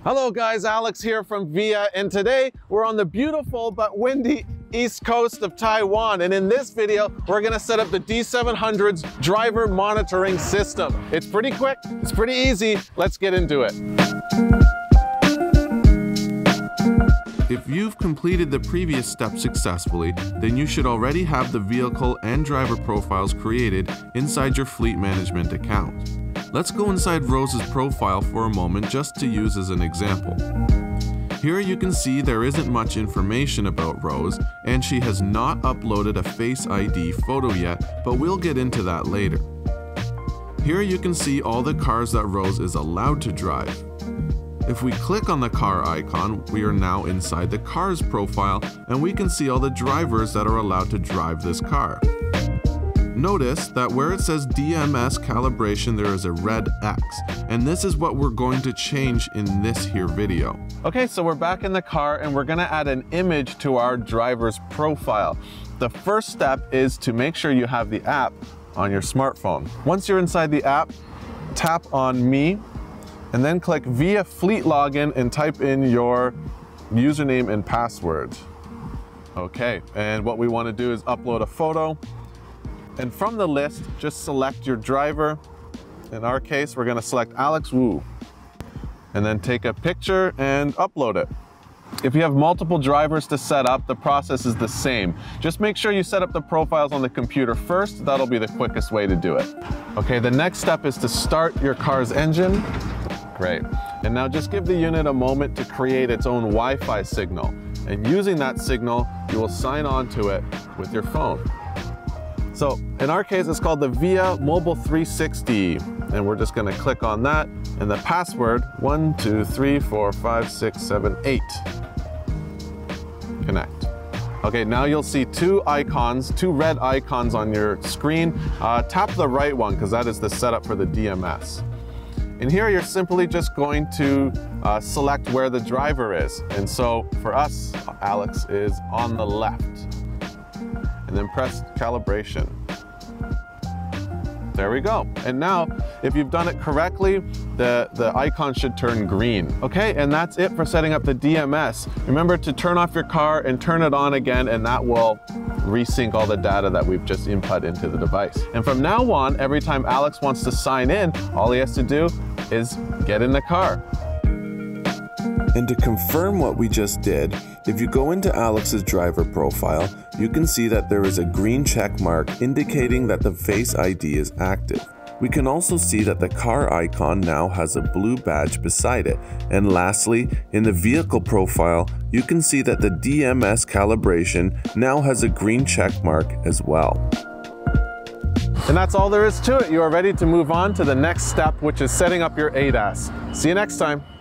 Hello guys, Alex here from VIA, and today we're on the beautiful but windy east coast of Taiwan, and in this video we're going to set up the D700's driver monitoring system. It's pretty quick, it's pretty easy, let's get into it. If you've completed the previous step successfully, then you should already have the vehicle and driver profiles created inside your fleet management account. Let's go inside Rose's profile for a moment just to use as an example. Here you can see there isn't much information about Rose, and she has not uploaded a Face ID photo yet, but we'll get into that later. Here you can see all the cars that Rose is allowed to drive. If we click on the car icon, we are now inside the car's profile, and we can see all the drivers that are allowed to drive this car. Notice that where it says DMS calibration, there is a red X, and this is what we're going to change in this here video. Okay, so we're back in the car and we're gonna add an image to our driver's profile. The first step is to make sure you have the app on your smartphone. Once you're inside the app, tap on Me, and then click Via Fleet Login and type in your username and password. Okay, and what we wanna do is upload a photo. And from the list, just select your driver. In our case, we're gonna select Alex Wu. And then take a picture and upload it. If you have multiple drivers to set up, the process is the same. Just make sure you set up the profiles on the computer first. That'll be the quickest way to do it. Okay, the next step is to start your car's engine. Great. And now just give the unit a moment to create its own Wi-Fi signal. And using that signal, you will sign on to it with your phone. So in our case, it's called the VIA Mobile360, and we're just gonna click on that, and the password, 1, 2, 3, 4, 5, 6, 7, 8. Connect. Okay, now you'll see two red icons on your screen. Tap the right one, because that is the setup for the DMS. And here you're simply just going to select where the driver is. And so for us, Alex is on the left. And then press calibration. There we go. And now, if you've done it correctly, the icon should turn green. Okay, and that's it for setting up the DMS. Remember to turn off your car and turn it on again, and that will resync all the data that we've just input into the device. And from now on, every time Alex wants to sign in, all he has to do is get in the car. And to confirm what we just did, if you go into Alex's driver profile, you can see that there is a green check mark indicating that the Face ID is active. We can also see that the car icon now has a blue badge beside it. And lastly, in the vehicle profile, you can see that the DMS calibration now has a green check mark as well. And that's all there is to it. You are ready to move on to the next step, which is setting up your ADAS. See you next time.